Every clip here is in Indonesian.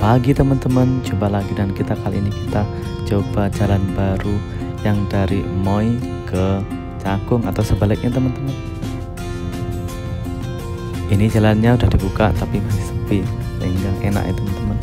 pagi teman-teman, jumpa lagi dan kali ini kita coba jalan baru yang dari Moi ke Cakung atau sebaliknya teman-teman. Ini jalannya udah dibuka tapi masih sepi, sehingga enak ya teman-teman.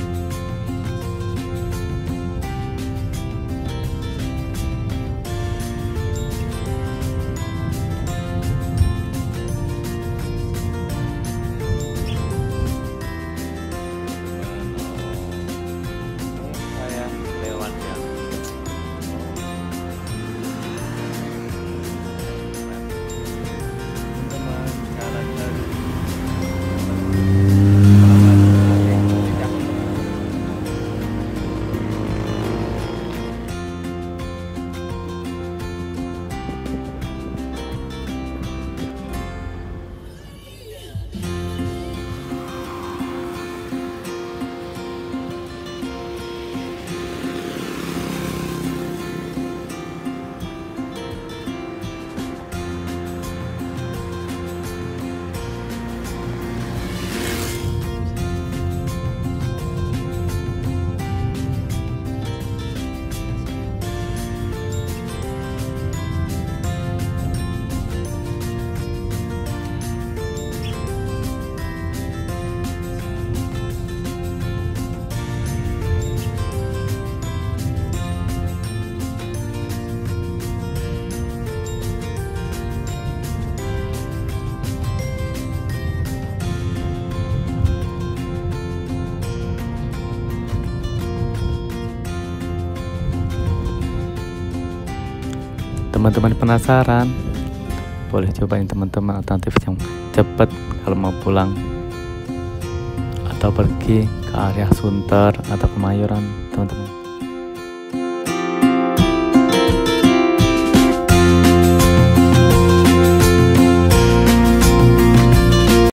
Teman-teman penasaran? Boleh cobain teman-teman alternatif yang cepat kalau mau pulang atau pergi ke area Sunter atau Kemayoran teman-teman.